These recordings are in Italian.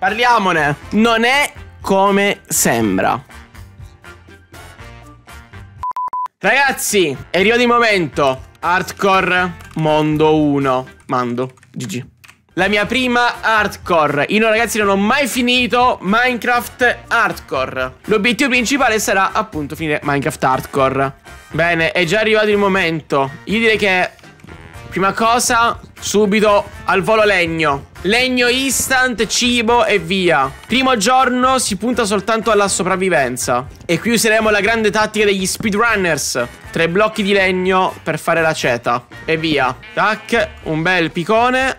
Parliamone. Non è come sembra. Ragazzi, è arrivato il momento. Hardcore Mondo 1. Mando, GG. La mia prima hardcore. Io ragazzi non ho mai finito Minecraft Hardcore. L'obiettivo principale sarà appunto finire Minecraft Hardcore. Bene, è già arrivato il momento. Io direi che prima cosa, subito al volo legno. Legno instant, cibo e via. Primo giorno si punta soltanto alla sopravvivenza. E qui useremo la grande tattica degli speedrunners. 3 blocchi di legno per fare l'aceto. E via. Tac, un bel picone.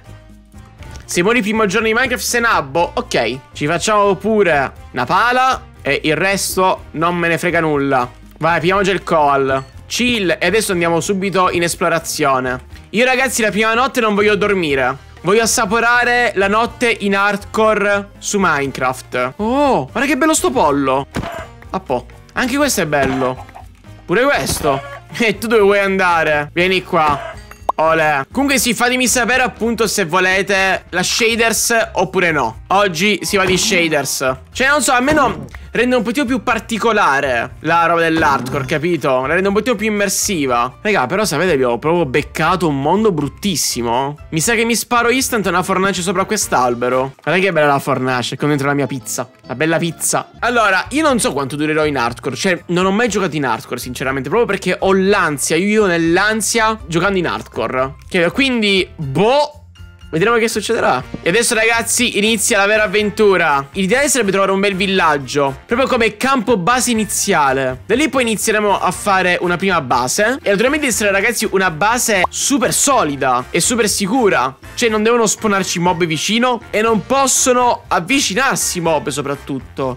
Se muori il primo giorno di Minecraft sei nabbo. Ok, ci facciamo pure una pala. E il resto non me ne frega nulla. Vai, pigliamo già il coal. Chill. E adesso andiamo subito in esplorazione. Io ragazzi la prima notte non voglio dormire. Voglio assaporare la notte in hardcore su Minecraft. Oh, guarda che bello sto pollo. A po'. Anche questo è bello. Pure questo. E tu dove vuoi andare? Vieni qua. Olè. Comunque sì, fatemi sapere appunto se volete la shaders oppure no. Oggi si va di shaders. Cioè non so, almeno rende un pochino più particolare la roba dell'hardcore, capito? La rende un pochino più immersiva. Raga, però sapete, vi ho proprio beccato un mondo bruttissimo. Mi sa che mi sparo instant una fornace sopra quest'albero. Guarda che bella la fornace, con dentro la mia pizza. La bella pizza. Allora, io non so quanto durerò in hardcore. Cioè, non ho mai giocato in hardcore, sinceramente. Proprio perché ho l'ansia. Io nell'ansia giocando in hardcore. Quindi, boh. Vedremo che succederà. E adesso ragazzi inizia la vera avventura. L'ideale sarebbe trovare un bel villaggio, proprio come campo base iniziale. Da lì poi inizieremo a fare una prima base. E naturalmente essere ragazzi una base super solida e super sicura. Cioè non devono spawnarci mob vicino. E non possono avvicinarsi mob soprattutto.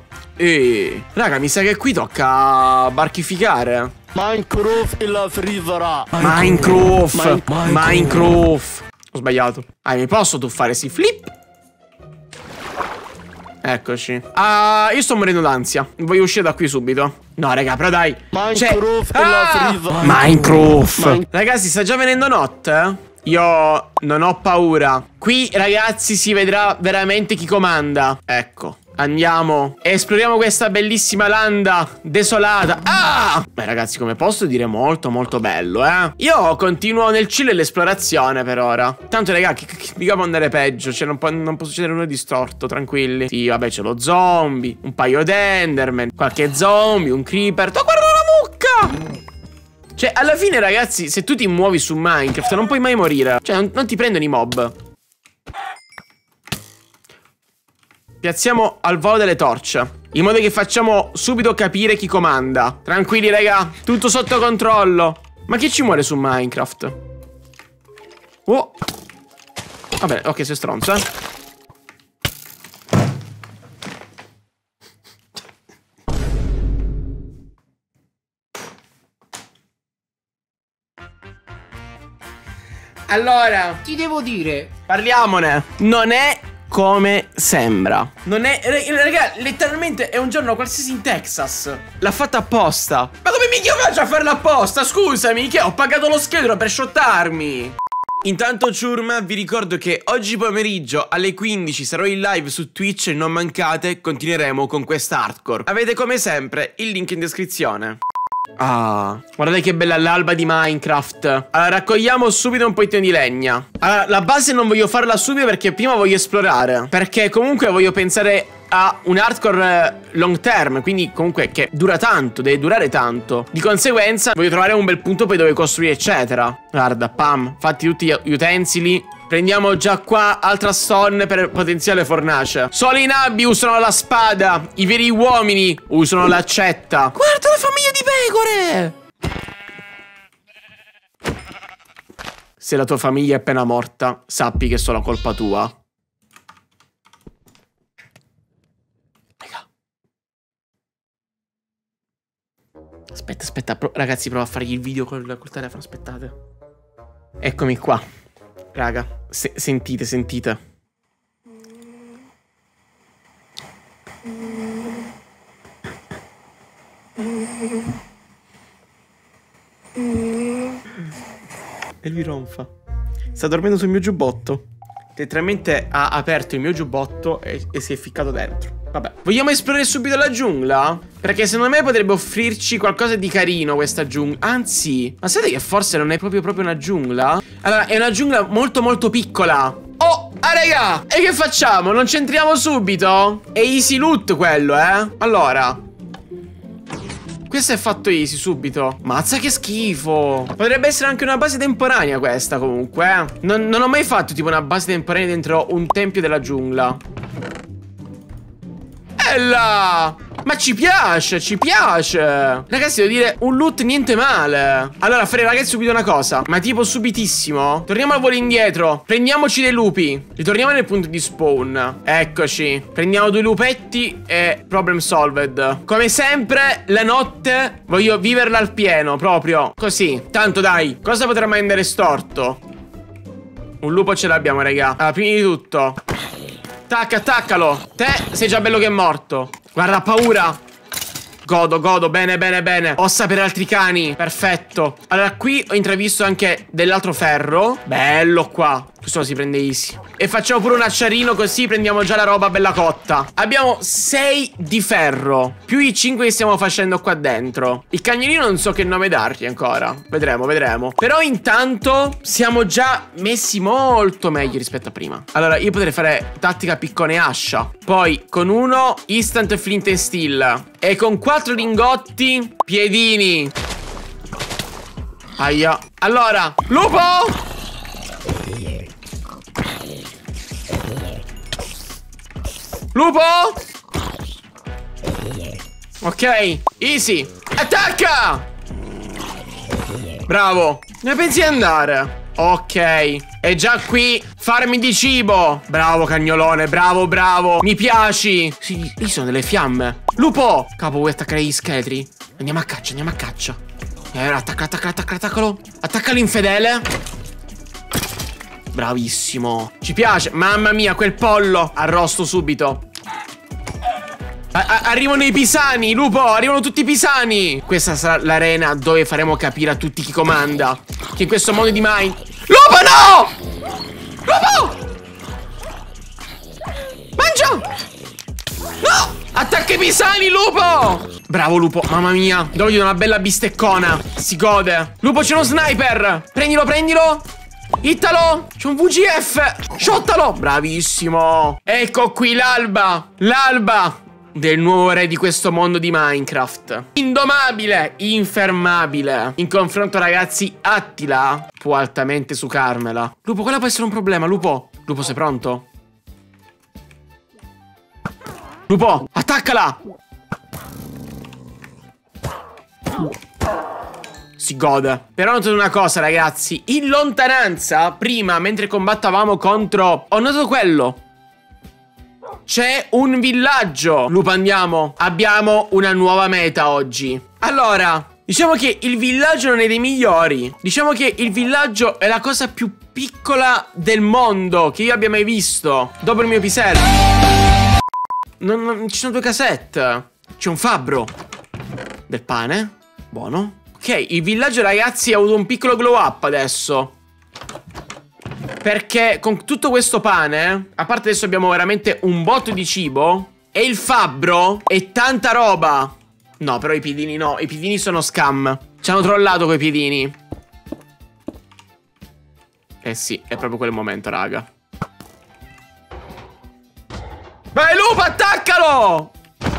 Raga, mi sa che qui tocca barchificare. Minecraft e la frivara. Minecraft. Ho sbagliato. Mi posso tuffare, sì, flip. Eccoci. Io sto morendo d'ansia. Voglio uscire da qui subito. No, raga, però dai. Minecraft e la frivara. Minecraft. Ragazzi, sta già venendo notte? Io non ho paura. Qui, ragazzi, si vedrà veramente chi comanda. Ecco. Andiamo. Esploriamo questa bellissima landa desolata. Beh ragazzi, come posso dire, molto molto bello, Io continuo nel chill e l'esplorazione per ora. Tanto raga, mica può andare peggio. Cioè non può succedere nulla di storto, tranquilli. Sì, vabbè, c'è lo zombie, un paio di enderman, qualche zombie, un creeper. Guarda la mucca! Cioè alla fine ragazzi, se tu ti muovi su Minecraft non puoi mai morire. Cioè non ti prendono i mob. Piazziamo al volo delle torce, in modo che facciamo subito capire chi comanda. Tranquilli raga, tutto sotto controllo. Ma chi ci muore su Minecraft? Oh. Vabbè, ok, sei stronzo, Allora, ti devo dire, parliamone. Non è come sembra. Non è, raga, letteralmente è un giorno qualsiasi in Texas. L'ha fatta apposta. Ma come minchia faccio a farla apposta? Scusami, che ho pagato lo scheletro per shottarmi. Intanto ciurma, vi ricordo che oggi pomeriggio alle 15 sarò in live su Twitch e non mancate, continueremo con questa hardcore. Avete come sempre il link in descrizione. Guardate che bella l'alba di Minecraft. Allora raccogliamo subito un pochettino di legna. Allora la base non voglio farla subito perché prima voglio esplorare. Perché comunque voglio pensare a un hardcore long term. Quindi comunque che dura tanto, deve durare tanto. Di conseguenza voglio trovare un bel punto poi dove costruire eccetera. Guarda, pam, fatti tutti gli utensili. Prendiamo già qua altra stone per potenziale fornace. Solo i nabbi usano la spada. I veri uomini usano l'accetta. Guarda la famiglia di pecore. Se la tua famiglia è appena morta, sappi che è solo colpa tua. Raga. Aspetta, ragazzi, provo a fargli il video col telefono, aspettate. Eccomi qua. Raga, sentite. E lui ronfa. Sta dormendo sul mio giubbotto. letteralmente ha aperto il mio giubbotto e si è ficcato dentro. Vabbè, vogliamo esplorare subito la giungla? Perché secondo me potrebbe offrirci qualcosa di carino questa giungla. Anzi, ma sapete che forse non è proprio una giungla? Allora, è una giungla molto molto piccola. Oh, raga! E che facciamo? Non c'entriamo subito? È easy loot quello, Allora, questo è fatto easy subito. Mazza che schifo. Potrebbe essere anche una base temporanea questa comunque, non ho mai fatto tipo una base temporanea dentro un tempio della giungla. Bella! Ma ci piace, ci piace. Ragazzi, devo dire, un loot niente male. Allora, farei ragazzi subito una cosa. Ma tipo subitissimo. Torniamo al volo indietro. Prendiamoci dei lupi. Ritorniamo nel punto di spawn. Eccoci. Prendiamo 2 lupetti e problem solved. Come sempre, la notte voglio viverla al pieno, proprio così. Tanto dai, cosa potrà mai andare storto? Un lupo ce l'abbiamo, raga. Allora, prima di tutto attaccalo. Te sei già bello che è morto. Guarda, paura. Godo, bene, bene, bene. Ossa per altri cani, perfetto. Allora, qui ho intravisto anche dell'altro ferro. Bello qua. Questo lo si prende easy. E facciamo pure un acciarino, così prendiamo già la roba bella cotta. Abbiamo 6 di ferro, più i 5 che stiamo facendo qua dentro. Il cagnolino non so che nome dargli ancora. Vedremo. Però intanto siamo già messi molto meglio rispetto a prima. Allora, io potrei fare tattica piccone e ascia. Poi con uno instant flint and steel. E con 4 lingotti piedini. Aia. Allora, lupo! Lupo! Ok, easy. Attacca! Bravo. Dove pensi di andare? Ok. E già qui farmi di cibo. Bravo cagnolone, bravo. Mi piaci. Sì, lì sono delle fiamme. Lupo! Capo, vuoi attaccare gli scheletri? Andiamo a caccia. Attaccalo. Attaccalo infedele. Bravissimo. Ci piace. Mamma mia, quel pollo. Arrosto subito. Arrivano i pisani, lupo. Arrivano tutti i pisani. Questa sarà l'arena dove faremo capire a tutti chi comanda. Che in questo mondo di Mine. Lupo, no! Lupo! Mangia! No! Attacca i pisani, lupo! Bravo, lupo. Mamma mia. Do una bella bisteccona. Si gode. Lupo, c'è uno sniper. Prendilo. Hittalo. C'è un VGF. Shottalo. Bravissimo. Ecco qui l'alba del nuovo re di questo mondo di Minecraft. Indomabile, infermabile. In confronto, ragazzi, Attila può altamente sucarmela. Lupo, quella può essere un problema, lupo. Lupo, sei pronto? Lupo, attaccala. Si gode. Però ho notato una cosa, ragazzi. In lontananza, prima, mentre combattavamo contro... Ho notato quello. C'è un villaggio. Lupo, andiamo. Abbiamo una nuova meta oggi. Allora, diciamo che il villaggio non è dei migliori. Diciamo che il villaggio è la cosa più piccola del mondo che io abbia mai visto, dopo il mio pisello. Ci sono 2 casette. C'è un fabbro. Del pane. Buono. Ok, il villaggio, ragazzi, ha avuto un piccolo glow up adesso. Perché con tutto questo pane, a parte adesso abbiamo veramente un botto di cibo, e il fabbro e tanta roba. No, però i piedini no, i piedini sono scam. Ci hanno trollato quei piedini. Eh sì, è proprio quel momento, raga. Vai, lupo, attaccalo!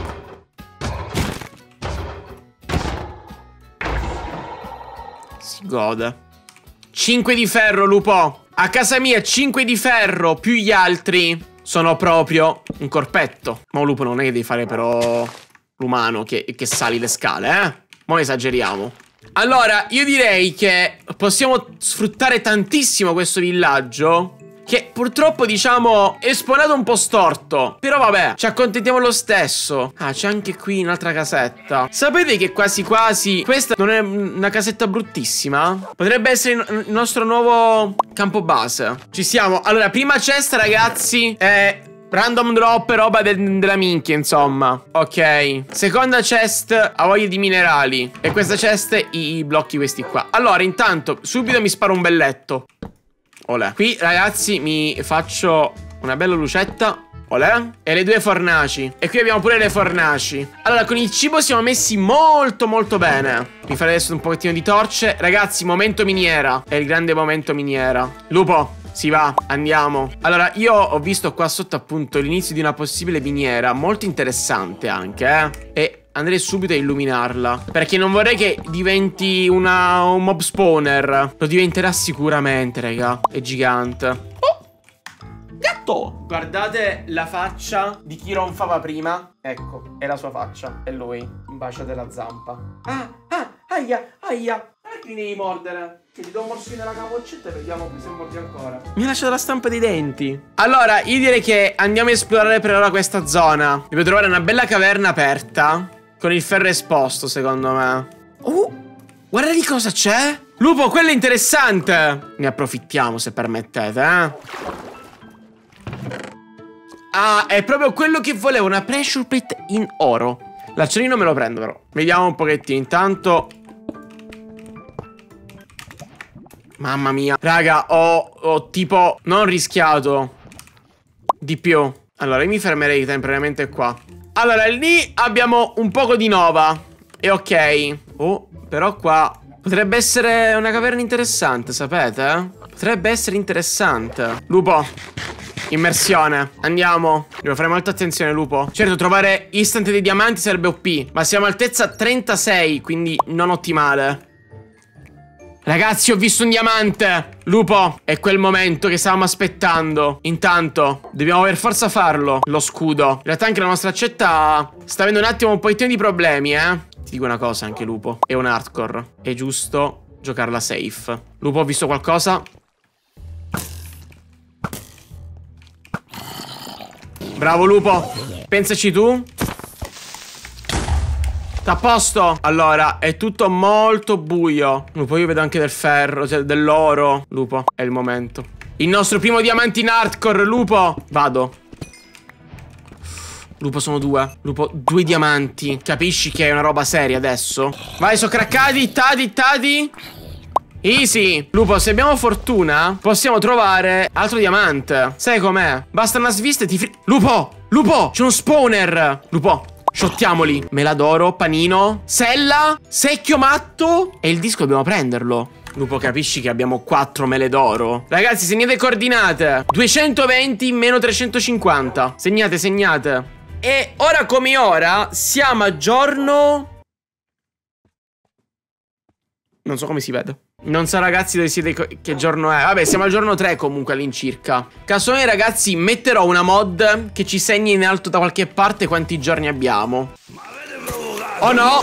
Si gode. 5 di ferro, lupo. A casa mia 5 di ferro più gli altri sono proprio un corpetto. Ma un lupo non è che devi fare però l'umano che sali le scale, Ma esageriamo. Allora, io direi che possiamo sfruttare tantissimo questo villaggio, che purtroppo, diciamo, è spawnato un po' storto. Però vabbè, ci accontentiamo lo stesso. Ah, c'è anche qui un'altra casetta. Sapete che quasi quasi questa non è una casetta bruttissima? Potrebbe essere il nostro nuovo campo base. Ci siamo. Allora, prima chest, ragazzi, è random drop, roba della minchia, insomma. Ok. Seconda chest, ha voglia di minerali. E questa chest, i blocchi questi qua. Allora, intanto, subito mi sparo un bel letto. Olè. Qui ragazzi mi faccio una bella lucetta. Olè. E le 2 fornaci. E qui abbiamo pure le fornaci. Allora con il cibo siamo messi molto molto bene. Mi farei adesso un pochettino di torce. Ragazzi, momento miniera. È il grande momento miniera. Lupo, si va, andiamo. Allora io ho visto qua sotto appunto l'inizio di una possibile miniera. Molto interessante anche, E andrei subito a illuminarla, perché non vorrei che diventi un mob spawner. Lo diventerà sicuramente, raga. È gigante. Gatto! Guardate la faccia di chi ronfava prima. Ecco, è la sua faccia. È lui. Un bacio della zampa. Aia. Perché mi devi mordere? Che ti do un morso nella capoccetta e vediamo se mordi ancora. Mi ha lasciato la stampa dei denti. Allora, io direi che andiamo a esplorare per ora questa zona. Devo trovare una bella caverna aperta con il ferro esposto, secondo me. Guarda di cosa c'è. Lupo, quello è interessante. Ne approfittiamo, se permettete, Ah, è proprio quello che volevo, una pressure plate in oro. L'acciolino me lo prendo però. Vediamo un pochettino, intanto. Mamma mia. Raga, ho tipo non rischiato di più. Allora, io mi fermerei temporaneamente qua. Allora, lì abbiamo un poco di nova. E ok. Però qua potrebbe essere una caverna interessante, sapete? Potrebbe essere interessante. Lupo, immersione. Andiamo. Devo fare molta attenzione, Lupo. Certo, trovare instant dei diamanti sarebbe OP, ma siamo altezza 36, quindi non ottimale. Ragazzi, ho visto un diamante. Lupo, è quel momento che stavamo aspettando. Intanto, dobbiamo per forza farlo. Lo scudo. In realtà anche la nostra accetta sta avendo un attimo un pochettino di problemi, Ti dico una cosa anche, Lupo. È un hardcore. È giusto giocarla safe. Lupo, ho visto qualcosa. Bravo, Lupo. Pensaci tu. A posto. Allora, è tutto molto buio. Lupo, io vedo anche del ferro, cioè dell'oro. Lupo, è il momento. Il nostro primo diamante in hardcore, Lupo. Vado. Lupo, sono 2. Lupo, 2 diamanti. Capisci che è una roba seria adesso? Vai, sono craccati. Tadi. Easy. Lupo, se abbiamo fortuna possiamo trovare altro diamante. Sai com'è? Basta una svista e ti Lupo, c'è uno spawner. Lupo, shottiamoli. Meladoro, panino, sella, secchio matto. E il disco dobbiamo prenderlo. Lupo, capisci che abbiamo 4 mele d'oro. Ragazzi, segnate coordinate. 220 meno 350. Segnate. E ora come ora siamo a giorno... Non so come si vede. Non so ragazzi dove siete, che giorno è. Vabbè, siamo al giorno 3 comunque all'incirca. Casomai ragazzi metterò una mod che ci segni in alto da qualche parte quanti giorni abbiamo. Oh no.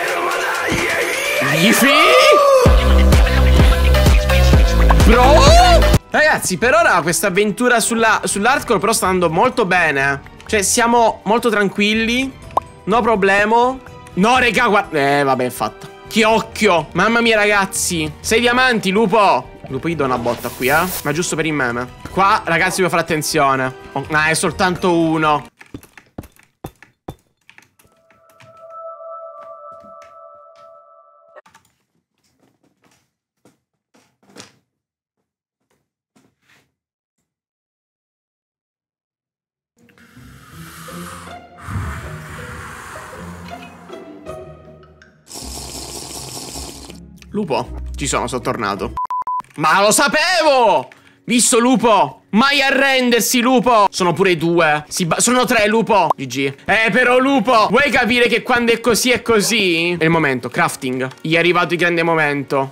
Bro. Ragazzi, per ora questa avventura sull'hardcore però sta andando molto bene. Cioè siamo molto tranquilli. No problemo. No raga, guarda. Vabbè, è fatta. Che occhio. Mamma mia ragazzi. 6 diamanti, Lupo. Lupo, gli do una botta qui, ma giusto per il meme. Qua ragazzi devo fare attenzione. È soltanto uno. Lupo, ci sono tornato. Ma lo sapevo! Visto, Lupo? Mai arrendersi, Lupo! Sono pure 2. Sono 3, Lupo. GG. Però, Lupo, vuoi capire che quando è così è così? È il momento, crafting. Gli è arrivato il grande momento.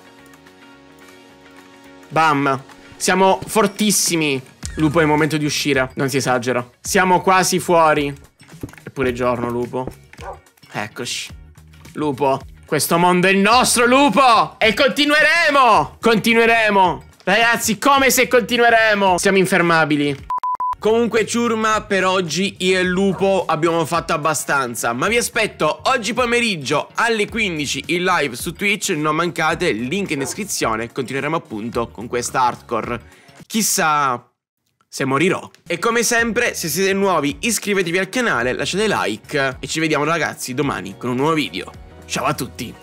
Bam. Siamo fortissimi. Lupo, è il momento di uscire. Non si esagera. Siamo quasi fuori. Eppure giorno, Lupo. Eccoci. Lupo, questo mondo è il nostro, Lupo! E continueremo! Continueremo! Ragazzi, come se continueremo! Siamo infermabili. Comunque, ciurma, per oggi io e il Lupo abbiamo fatto abbastanza. Ma vi aspetto oggi pomeriggio alle 15 in live su Twitch. Non mancate, link in descrizione. Continueremo appunto con questa hardcore. Chissà se morirò. E come sempre, se siete nuovi, iscrivetevi al canale, lasciate like. E ci vediamo ragazzi domani con un nuovo video. Ciao a tutti.